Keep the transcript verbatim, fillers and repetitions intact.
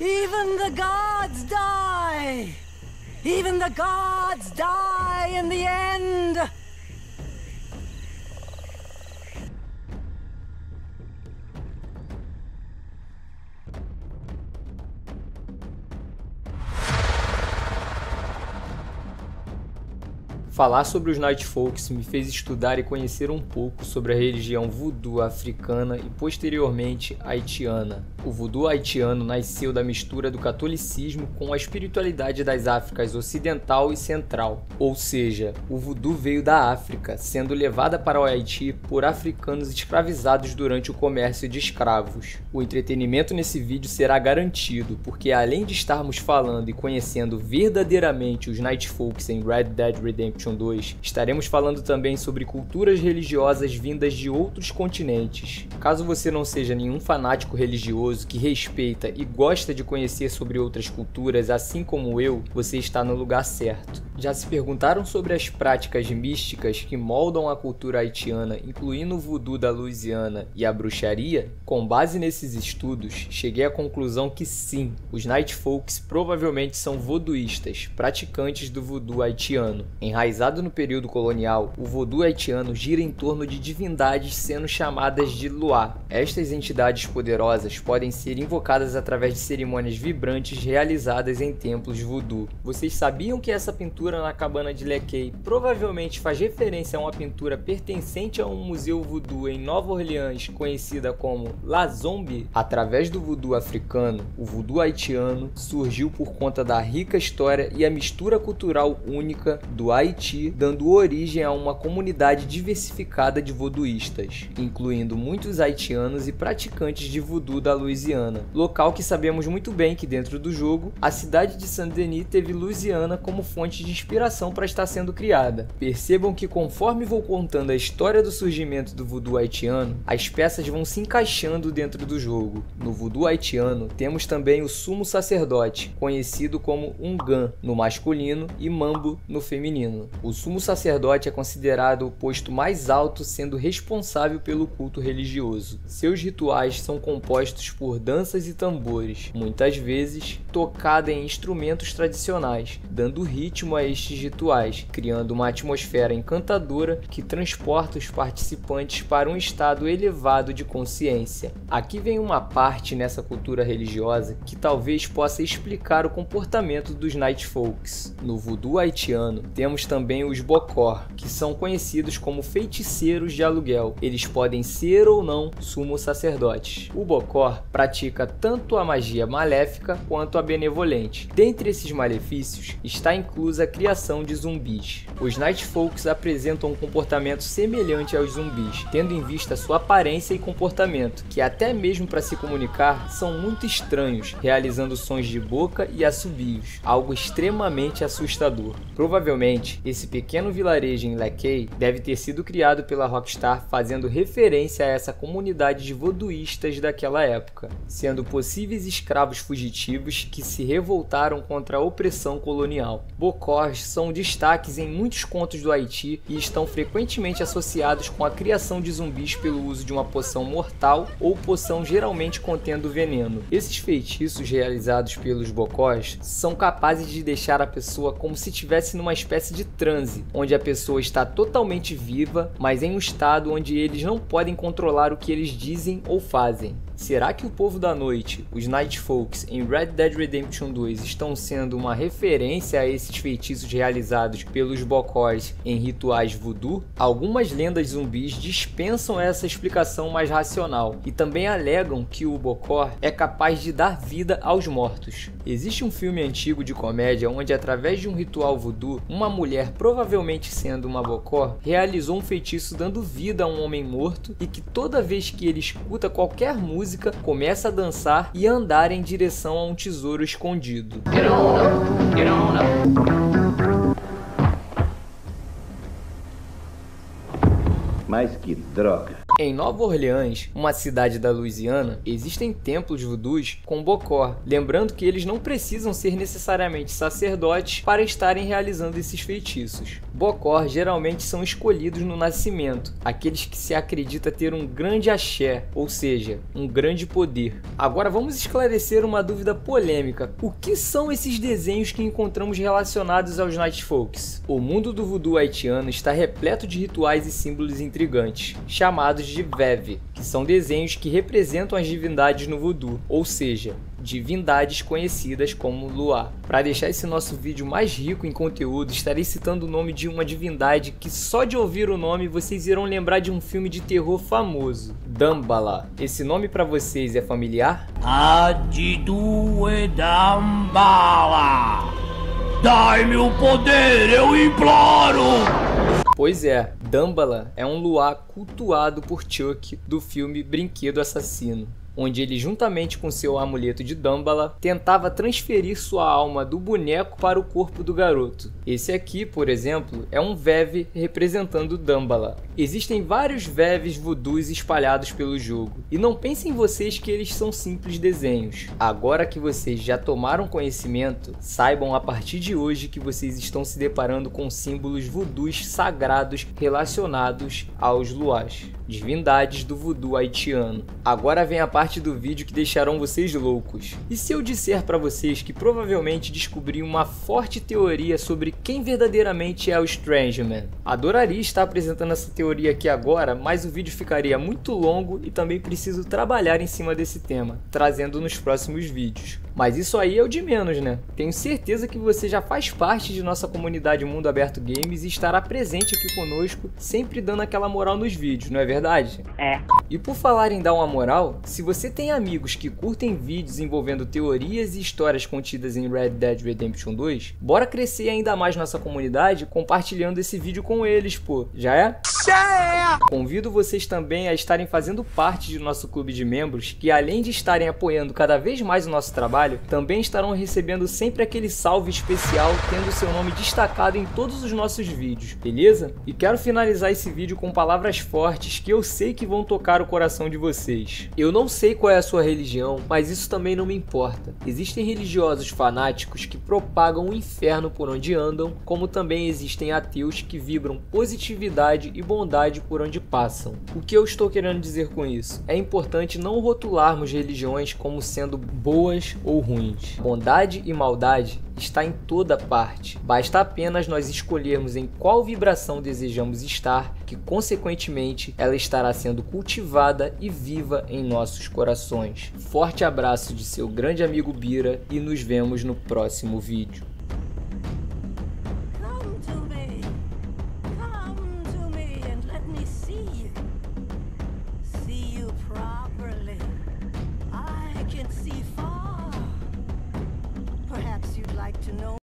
Even the gods die! Even the gods die in the end! Falar sobre os Night Folks me fez estudar e conhecer um pouco sobre a religião voodoo africana e posteriormente haitiana. O voodoo haitiano nasceu da mistura do catolicismo com a espiritualidade das Áfricas Ocidental e Central, ou seja, o voodoo veio da África, sendo levada para o Haiti por africanos escravizados durante o comércio de escravos. O entretenimento nesse vídeo será garantido, porque além de estarmos falando e conhecendo verdadeiramente os Night Folks em Red Dead Redemption dois, estaremos falando também sobre culturas religiosas vindas de outros continentes. Caso você não seja nenhum fanático religioso que respeita e gosta de conhecer sobre outras culturas, assim como eu, você está no lugar certo. Já se perguntaram sobre as práticas místicas que moldam a cultura haitiana, incluindo o voodoo da Louisiana e a bruxaria? Com base nesses estudos, cheguei à conclusão que sim, os Night Folks provavelmente são voodooístas, praticantes do voodoo haitiano. Enraizado no período colonial, o voodoo haitiano gira em torno de divindades sendo chamadas de Loa. Estas entidades poderosas podem ser invocadas através de cerimônias vibrantes realizadas em templos voodoo. Vocês sabiam que essa pintura na cabana de Lequei provavelmente faz referência a uma pintura pertencente a um museu voodoo em Nova Orleans conhecida como La Zombie? Através do voodoo africano, o voodoo haitiano surgiu por conta da rica história e a mistura cultural única do Haiti, dando origem a uma comunidade diversificada de voodooístas, incluindo muitos haitianos e praticantes de voodoo da Louisiana, local que sabemos muito bem que dentro do jogo, a cidade de Saint-Denis teve Louisiana como fonte de inspiração para estar sendo criada. Percebam que conforme vou contando a história do surgimento do voodoo haitiano, as peças vão se encaixando dentro do jogo. No voodoo haitiano, temos também o sumo sacerdote, conhecido como Ungan no masculino e Mambo no feminino. O sumo sacerdote é considerado o posto mais alto, sendo responsável pelo culto religioso. Seus rituais são compostos por danças e tambores, muitas vezes tocada em instrumentos tradicionais, dando ritmo a estes rituais, criando uma atmosfera encantadora que transporta os participantes para um estado elevado de consciência. Aqui vem uma parte nessa cultura religiosa que talvez possa explicar o comportamento dos Night Folks. No voodoo haitiano, temos também os Bokor, que são conhecidos como feiticeiros de aluguel. Eles podem ser ou não sumo sacerdotes. O Bokor pratica tanto a magia maléfica quanto a benevolente. Dentre esses malefícios está inclusa a criação de zumbis. Os Night Folks apresentam um comportamento semelhante aos zumbis, tendo em vista sua aparência e comportamento, que até mesmo para se comunicar são muito estranhos, realizando sons de boca e assobios, algo extremamente assustador. Provavelmente, esse pequeno vilarejo em Lequei deve ter sido criado pela Rockstar fazendo referência a essa comunidade de voodooístas daquela época, sendo possíveis escravos fugitivos que se revoltaram contra a opressão colonial. Bokors são destaques em muitos contos do Haiti e estão frequentemente associados com a criação de zumbis pelo uso de uma poção mortal ou poção geralmente contendo veneno. Esses feitiços realizados pelos Bokors são capazes de deixar a pessoa como se estivesse numa espécie de transe, onde a pessoa está totalmente viva, mas em um estado onde eles não podem controlar o que eles dizem ou fazem. Será que o povo da noite, os Night Folks, em Red Dead Redemption dois estão sendo uma referência a esses feitiços realizados pelos Bokors em rituais voodoo? Algumas lendas zumbis dispensam essa explicação mais racional e também alegam que o Bokor é capaz de dar vida aos mortos. Existe um filme antigo de comédia onde, através de um ritual voodoo, uma mulher, provavelmente sendo uma Bokor, realizou um feitiço dando vida a um homem morto e que toda vez que ele escuta qualquer música, começa a dançar e a andar em direção a um tesouro escondido. Get on up, get on up. Mas que droga. Em Nova Orleans, uma cidade da Louisiana, existem templos vudus com bocó, lembrando que eles não precisam ser necessariamente sacerdotes para estarem realizando esses feitiços. Bocó geralmente são escolhidos no nascimento, aqueles que se acredita ter um grande axé, ou seja, um grande poder. Agora vamos esclarecer uma dúvida polêmica. O que são esses desenhos que encontramos relacionados aos Night Folks? O mundo do voodoo haitiano está repleto de rituais e símbolos intrigantes, chamados de Veve, que são desenhos que representam as divindades no voodoo, ou seja, divindades conhecidas como Luá. Para deixar esse nosso vídeo mais rico em conteúdo, estarei citando o nome de uma divindade que só de ouvir o nome vocês irão lembrar de um filme de terror famoso, Dambala. Esse nome para vocês é familiar? Adidue Dambala, dai-me o poder, eu imploro! Pois é, Dambala é um Luá cultuado por Chuck do filme Brinquedo Assassino, onde ele, juntamente com seu amuleto de Dambala, tentava transferir sua alma do boneco para o corpo do garoto. Esse aqui, por exemplo, é um Veve representando Dambala. Existem vários Veves voodoos espalhados pelo jogo, e não pensem vocês que eles são simples desenhos. Agora que vocês já tomaram conhecimento, saibam a partir de hoje que vocês estão se deparando com símbolos voodoos sagrados relacionados aos Luás, divindades do voodoo haitiano. Agora vem a parte do vídeo que deixarão vocês loucos. E se eu disser para vocês que provavelmente descobri uma forte teoria sobre quem verdadeiramente é o Strangeman? Adoraria estar apresentando essa teoria aqui agora, mas o vídeo ficaria muito longo e também preciso trabalhar em cima desse tema, trazendo nos próximos vídeos. Mas isso aí é o de menos, né? Tenho certeza que você já faz parte de nossa comunidade Mundo Aberto Games e estará presente aqui conosco, sempre dando aquela moral nos vídeos, não é verdade? É. E por falar em dar uma moral, se você tem amigos que curtem vídeos envolvendo teorias e histórias contidas em Red Dead Redemption dois, bora crescer ainda mais nossa comunidade compartilhando esse vídeo com eles, pô. Já é? Já é! Convido vocês também a estarem fazendo parte de nosso clube de membros, que além de estarem apoiando cada vez mais o nosso trabalho, também estarão recebendo sempre aquele salve especial, tendo seu nome destacado em todos os nossos vídeos, beleza? E quero finalizar esse vídeo com palavras fortes que eu sei que vão tocar o coração de vocês. Eu não sei qual é a sua religião, mas isso também não me importa. Existem religiosos fanáticos que propagam o inferno por onde andam, como também existem ateus que vibram positividade e bondade por onde passam. O que eu estou querendo dizer com isso? É importante não rotularmos religiões como sendo boas ou ruins. Bondade e maldade está em toda parte. Basta apenas nós escolhermos em qual vibração desejamos estar, que consequentemente ela estará sendo cultivada e viva em nossos corações. Forte abraço de seu grande amigo Bira e nos vemos no próximo vídeo. Perhaps you'd like to know